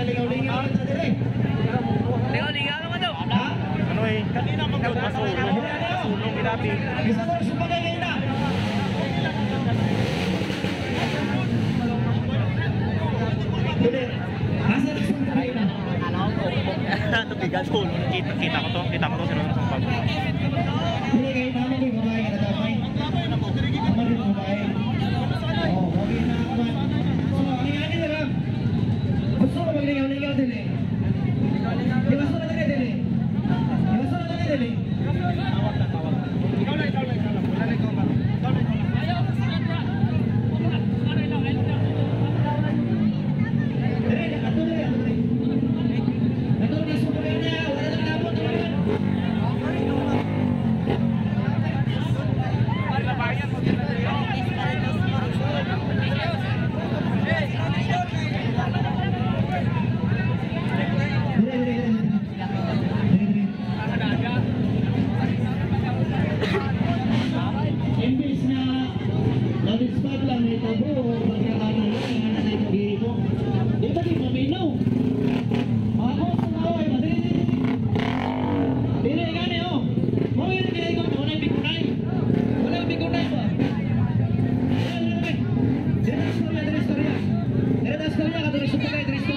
ligaw-ligaw na dire. Ligaw-ligaw naman daw. Ano eh? Kanina magsulong ilabi. Isa ko supagay ngayon na. Dili. Asa na supagay na? Tubigan sulong. Kita ko to sinunod sa pag. Dili kayo namin yung babae na damay. Naman yung babae. Oh, wagi na naman. So, ani-ani na lang. Gusto ko magligaw-ligaw din eh. Di ba suna din eh? Di ba suna din eh? Tawag. Ikaw lang. Wala na ikaw ba? Dire, ato dire. Ato na supagay na. Wala na napot. Imbis na na-dispad lang may tabo o pagkakanan lang yung anak na ipag-iri ko. Di ba di maminaw? Ako sa naway ba? Dili gani o. Mga yun kaya ikaw wala yung bigunay. Wala yung bigunay ba? Dili na istorya. Dili na istorya. Dili na istorya ka. Dili supagay. Dili istorya.